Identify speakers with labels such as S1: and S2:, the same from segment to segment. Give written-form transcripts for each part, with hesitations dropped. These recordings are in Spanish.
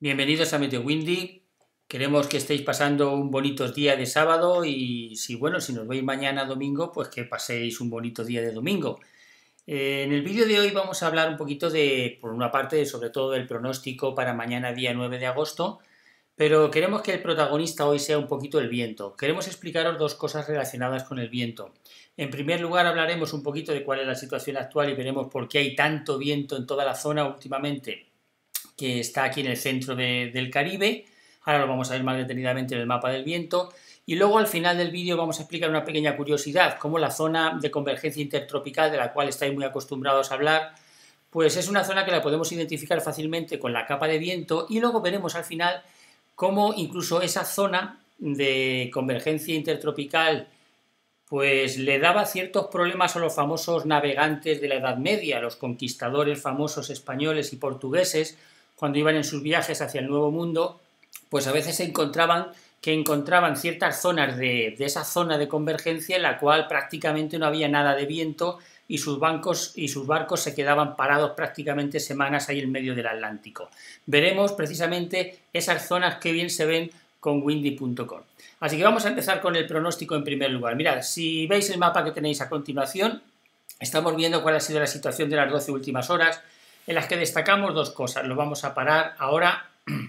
S1: Bienvenidos a Meteo Windy. Queremos que estéis pasando un bonito día de sábado y si nos veis mañana domingo, pues que paséis un bonito día de domingo. En el vídeo de hoy vamos a hablar un poquito por una parte, sobre todo del pronóstico para mañana día 9 de agosto, pero queremos que el protagonista hoy sea un poquito el viento. Queremos explicaros dos cosas relacionadas con el viento. En primer lugar hablaremos un poquito de cuál es la situación actual y veremos por qué hay tanto viento en toda la zona últimamente, que está aquí en el centro del Caribe. Ahora lo vamos a ver más detenidamente en el mapa del viento. Y luego al final del vídeo vamos a explicar una pequeña curiosidad, cómo la zona de convergencia intertropical, de la cual estáis muy acostumbrados a hablar, pues es una zona que la podemos identificar fácilmente con la capa de viento, y luego veremos al final cómo incluso esa zona de convergencia intertropical pues le daba ciertos problemas a los famosos navegantes de la Edad Media, los conquistadores famosos españoles y portugueses, cuando iban en sus viajes hacia el Nuevo Mundo, pues a veces encontraban ciertas zonas de esa zona de convergencia en la cual prácticamente no había nada de viento y sus barcos se quedaban parados prácticamente semanas ahí en medio del Atlántico. Veremos precisamente esas zonas que bien se ven con windy.com. Así que vamos a empezar con el pronóstico en primer lugar. Mirad, si veis el mapa que tenéis a continuación, estamos viendo cuál ha sido la situación de las 12 últimas horas, en las que destacamos dos cosas. Lo vamos a parar ahora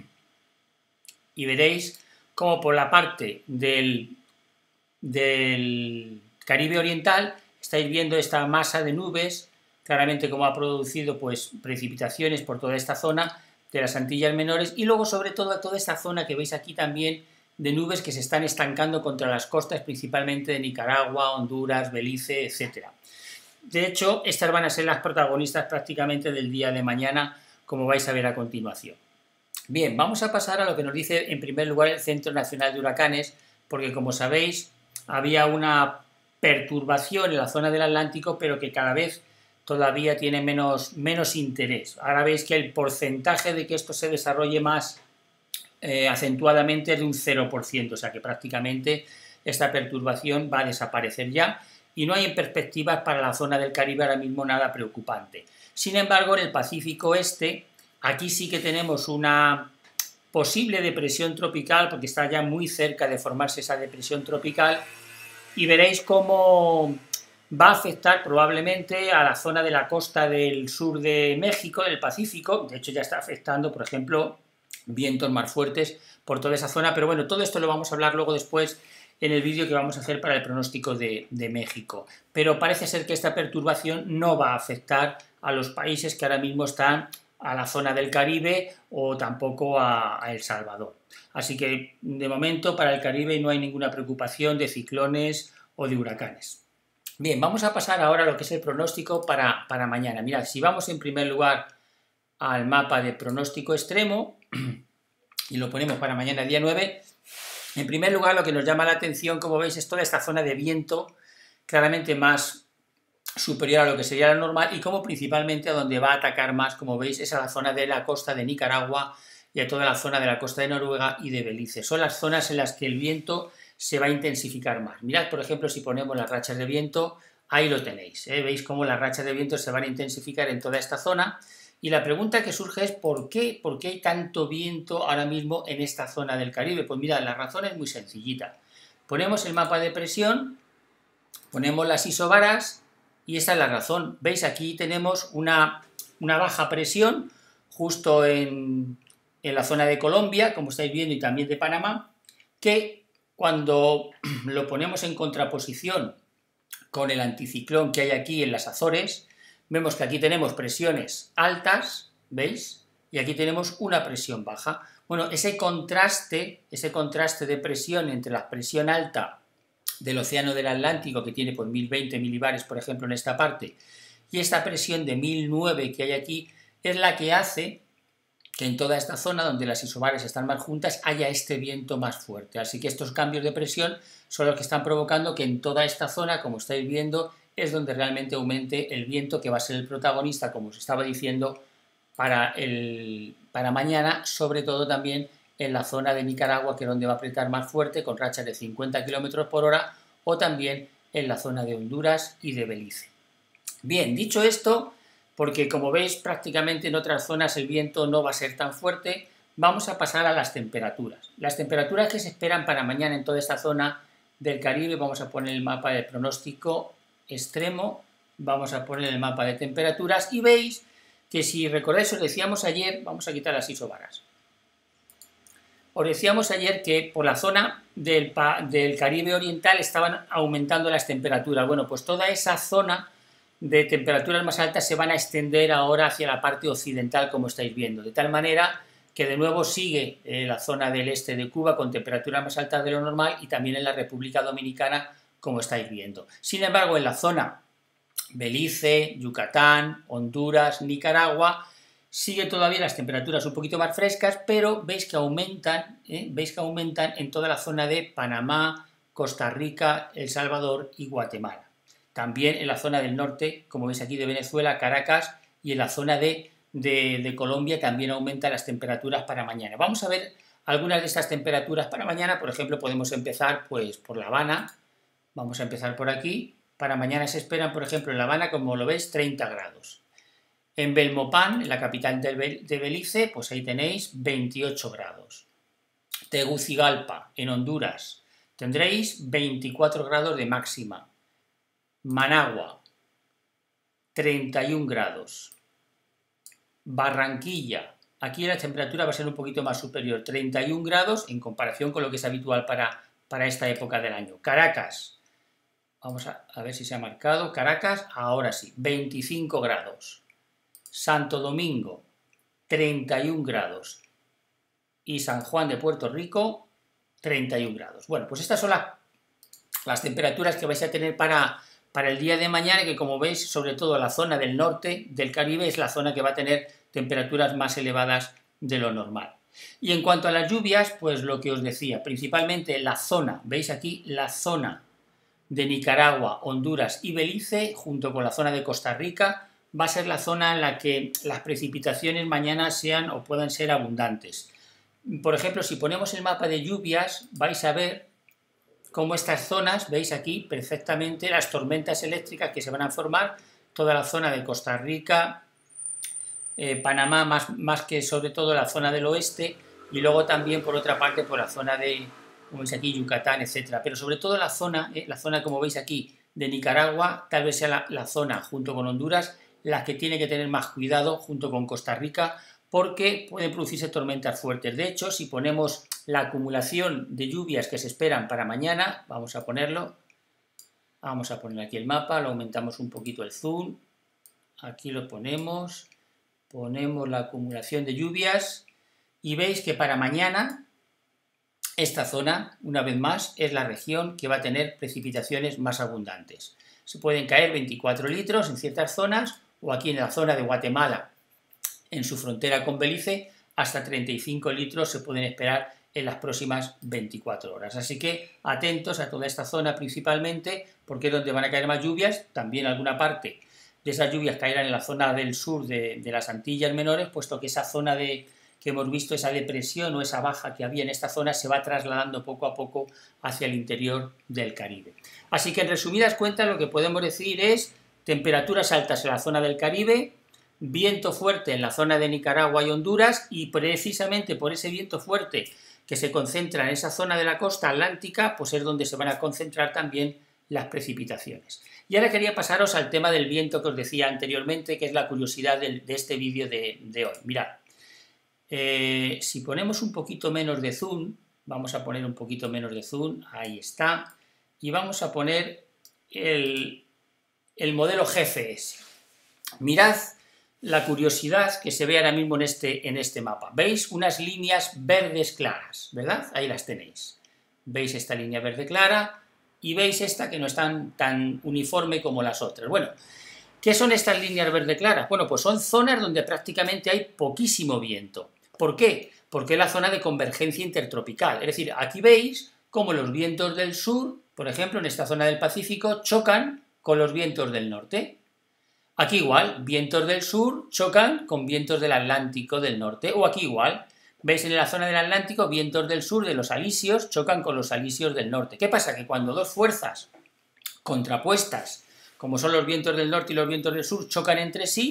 S1: y veréis cómo por la parte del Caribe Oriental estáis viendo esta masa de nubes, claramente como ha producido pues precipitaciones por toda esta zona de las Antillas Menores, y luego sobre todo toda esta zona que veis aquí también de nubes que se están estancando contra las costas, principalmente de Nicaragua, Honduras, Belice, etc. De hecho, estas van a ser las protagonistas prácticamente del día de mañana, como vais a ver a continuación. Bien, vamos a pasar a lo que nos dice en primer lugar el Centro Nacional de Huracanes, porque como sabéis, había una perturbación en la zona del Atlántico, pero que cada vez todavía tiene menos interés. Ahora veis que el porcentaje de que esto se desarrolle más acentuadamente es de un 0%, o sea que prácticamente esta perturbación va a desaparecer ya y no hay en perspectivas para la zona del Caribe ahora mismo nada preocupante. Sin embargo, en el Pacífico Este, aquí sí que tenemos una posible depresión tropical, porque está ya muy cerca de formarse esa depresión tropical, y veréis cómo va a afectar probablemente a la zona de la costa del sur de México, del Pacífico. De hecho ya está afectando, por ejemplo, vientos más fuertes por toda esa zona, pero bueno, todo esto lo vamos a hablar luego después en el vídeo que vamos a hacer para el pronóstico de México. Pero parece ser que esta perturbación no va a afectar a los países que ahora mismo están a la zona del Caribe o tampoco a El Salvador. Así que de momento para el Caribe no hay ninguna preocupación de ciclones o de huracanes. Bien, vamos a pasar ahora a lo que es el pronóstico para mañana. Mirad, si vamos en primer lugar al mapa de pronóstico extremo y lo ponemos para mañana día 9, en primer lugar lo que nos llama la atención, como veis, es toda esta zona de viento claramente más superior a lo que sería lo normal, y como principalmente a donde va a atacar más, como veis, es a la zona de la costa de Nicaragua y a toda la zona de la costa de Noruega y de Belice. Son las zonas en las que el viento se va a intensificar más. Mirad, por ejemplo, si ponemos las rachas de viento, ahí lo tenéis, ¿eh? Veis cómo las rachas de viento se van a intensificar en toda esta zona, y la pregunta que surge es ¿por qué hay tanto viento ahora mismo en esta zona del Caribe? Pues mirad, la razón es muy sencillita. Ponemos el mapa de presión, ponemos las isobaras, y esta es la razón. ¿Veis? Aquí tenemos una baja presión justo en la zona de Colombia, como estáis viendo, y también de Panamá, que cuando lo ponemos en contraposición con el anticiclón que hay aquí en las Azores, vemos que aquí tenemos presiones altas, ¿veis? Y aquí tenemos una presión baja. Bueno, ese contraste de presión entre la presión alta del océano del Atlántico, que tiene pues 1020 milibares, por ejemplo, en esta parte, y esta presión de 1009 que hay aquí, es la que hace que en toda esta zona, donde las isobares están más juntas, haya este viento más fuerte. Así que estos cambios de presión son los que están provocando que en toda esta zona, como estáis viendo, es donde realmente aumente el viento, que va a ser el protagonista, como os estaba diciendo, para mañana, sobre todo también en la zona de Nicaragua, que es donde va a apretar más fuerte, con rachas de 50 km por hora, o también en la zona de Honduras y de Belice. Bien, dicho esto, porque como veis prácticamente en otras zonas el viento no va a ser tan fuerte, vamos a pasar a las temperaturas. Las temperaturas que se esperan para mañana en toda esta zona del Caribe, vamos a poner el mapa de pronóstico extremo, vamos a poner el mapa de temperaturas y veis que si recordáis, os decíamos ayer, vamos a quitar las isobaras, os decíamos ayer que por la zona del Caribe oriental estaban aumentando las temperaturas. Bueno, pues toda esa zona de temperaturas más altas se van a extender ahora hacia la parte occidental, como estáis viendo, de tal manera que de nuevo sigue la zona del este de Cuba con temperaturas más altas de lo normal y también en la República Dominicana, como estáis viendo. Sin embargo, en la zona Belice, Yucatán, Honduras, Nicaragua, sigue todavía las temperaturas un poquito más frescas, pero veis que aumentan en toda la zona de Panamá, Costa Rica, El Salvador y Guatemala. También en la zona del norte, como veis aquí de Venezuela, Caracas, y en la zona de Colombia también aumentan las temperaturas para mañana. Vamos a ver algunas de estas temperaturas para mañana. Por ejemplo, podemos empezar pues por La Habana. Vamos a empezar por aquí. Para mañana se esperan, por ejemplo, en La Habana, como lo veis, 30 grados. En Belmopán, en la capital de Belice, pues ahí tenéis 28 grados. Tegucigalpa, en Honduras, tendréis 24 grados de máxima. Managua, 31 grados. Barranquilla, aquí la temperatura va a ser un poquito más superior, 31 grados en comparación con lo que es habitual para esta época del año. Caracas, vamos a ver si se ha marcado, Caracas, ahora sí, 25 grados. Santo Domingo, 31 grados. Y San Juan de Puerto Rico, 31 grados. Bueno, pues estas son las temperaturas que vais a tener para el día de mañana, que como veis, sobre todo la zona del norte del Caribe es la zona que va a tener temperaturas más elevadas de lo normal. Y en cuanto a las lluvias, pues lo que os decía, principalmente la zona, veis aquí la zona de Nicaragua, Honduras y Belice, junto con la zona de Costa Rica, va a ser la zona en la que las precipitaciones mañana sean o puedan ser abundantes. Por ejemplo, si ponemos el mapa de lluvias, vais a ver cómo estas zonas, veis aquí perfectamente las tormentas eléctricas que se van a formar, toda la zona de Costa Rica, Panamá, más que sobre todo la zona del oeste, y luego también por otra parte por la zona de, como veis aquí, Yucatán, etcétera. Pero sobre todo la zona como veis aquí de Nicaragua, tal vez sea la zona junto con Honduras, la que tiene que tener más cuidado junto con Costa Rica, porque pueden producirse tormentas fuertes. De hecho, si ponemos la acumulación de lluvias que se esperan para mañana, vamos a ponerlo, vamos a poner aquí el mapa, lo aumentamos un poquito el zoom, aquí lo ponemos la acumulación de lluvias y veis que para mañana esta zona, una vez más, es la región que va a tener precipitaciones más abundantes. Se pueden caer 24 litros en ciertas zonas, o aquí en la zona de Guatemala, en su frontera con Belice, hasta 35 litros se pueden esperar en las próximas 24 horas. Así que atentos a toda esta zona principalmente, porque es donde van a caer más lluvias. También alguna parte de esas lluvias caerán en la zona del sur de las Antillas Menores, puesto que esa zona que hemos visto, esa depresión o esa baja que había en esta zona, se va trasladando poco a poco hacia el interior del Caribe. Así que en resumidas cuentas lo que podemos decir es temperaturas altas en la zona del Caribe, viento fuerte en la zona de Nicaragua y Honduras, y precisamente por ese viento fuerte que se concentra en esa zona de la costa atlántica, pues es donde se van a concentrar también las precipitaciones. Y ahora quería pasaros al tema del viento que os decía anteriormente, que es la curiosidad de este vídeo de hoy. Mirad, si ponemos un poquito menos de zoom, vamos a poner un poquito menos de zoom, ahí está, y vamos a poner el modelo GFS. Mirad la curiosidad que se ve ahora mismo en este mapa. ¿Veis? Unas líneas verdes claras, ¿verdad? Ahí las tenéis. ¿Veis esta línea verde clara? Y veis esta que no es tan uniforme como las otras. Bueno, ¿qué son estas líneas verde claras? Bueno, pues son zonas donde prácticamente hay poquísimo viento. ¿Por qué? Porque es la zona de convergencia intertropical. Es decir, aquí veis cómo los vientos del sur, por ejemplo, en esta zona del Pacífico, chocan con los vientos del norte. Aquí igual, vientos del sur chocan con vientos del Atlántico del norte, o aquí igual, veis en la zona del Atlántico, vientos del sur de los alisios chocan con los alisios del norte. ¿Qué pasa? Que cuando dos fuerzas contrapuestas, como son los vientos del norte y los vientos del sur, chocan entre sí,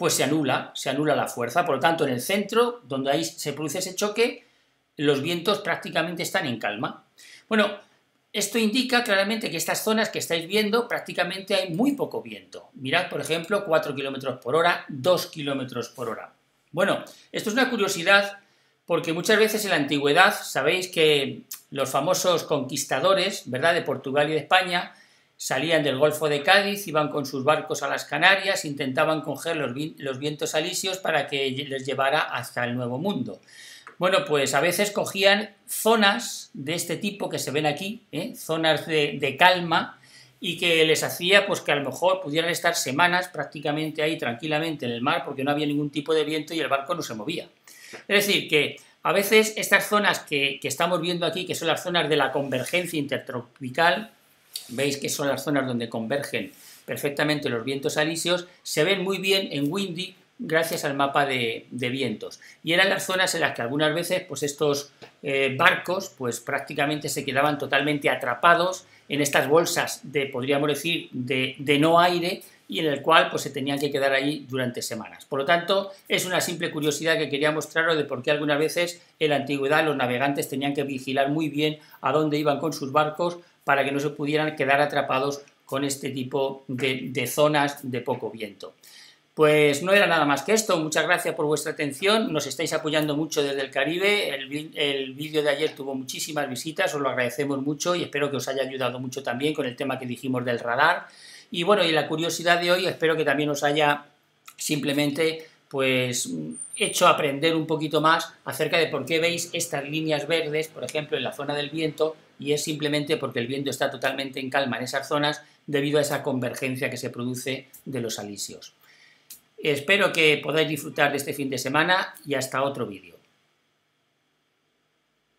S1: pues se anula la fuerza. Por lo tanto, en el centro, donde ahí se produce ese choque, los vientos prácticamente están en calma. Bueno, esto indica claramente que estas zonas que estáis viendo prácticamente hay muy poco viento. Mirad, por ejemplo, 4 km por hora, 2 km por hora. Bueno, esto es una curiosidad porque muchas veces en la antigüedad sabéis que los famosos conquistadores, ¿verdad?, de Portugal y de España, salían del Golfo de Cádiz, iban con sus barcos a las Canarias, intentaban coger los vientos alisios para que les llevara hasta el Nuevo Mundo. Bueno, pues a veces cogían zonas de este tipo que se ven aquí, zonas de calma, y que les hacía pues que a lo mejor pudieran estar semanas prácticamente ahí tranquilamente en el mar porque no había ningún tipo de viento y el barco no se movía. Es decir, que a veces estas zonas que estamos viendo aquí, que son las zonas de la convergencia intertropical, veis que son las zonas donde convergen perfectamente los vientos alisios, se ven muy bien en Windy gracias al mapa de vientos. Y eran las zonas en las que algunas veces pues estos barcos pues prácticamente se quedaban totalmente atrapados en estas bolsas de, podríamos decir, de no aire, y en el cual pues se tenían que quedar ahí durante semanas. Por lo tanto, es una simple curiosidad que quería mostraros de por qué algunas veces en la antigüedad los navegantes tenían que vigilar muy bien a dónde iban con sus barcos para que no se pudieran quedar atrapados con este tipo de zonas de poco viento. Pues no era nada más que esto. Muchas gracias por vuestra atención, nos estáis apoyando mucho desde el Caribe, el vídeo de ayer tuvo muchísimas visitas, os lo agradecemos mucho y espero que os haya ayudado mucho también con el tema que dijimos del radar. Y bueno, y la curiosidad de hoy espero que también os haya simplemente pues hecho aprender un poquito más acerca de por qué veis estas líneas verdes, por ejemplo, en la zona del viento, y es simplemente porque el viento está totalmente en calma en esas zonas debido a esa convergencia que se produce de los alisios. Espero que podáis disfrutar de este fin de semana y hasta otro vídeo.